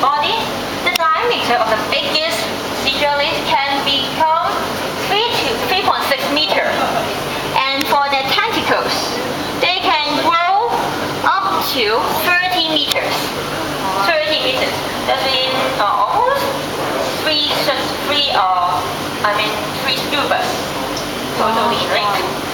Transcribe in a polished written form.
body, the diameter of the biggest sea jellies can become 3.6 meters. And for their tentacles, they can grow up to 30 meters. 30 meters. That means almost three scubas totally, right?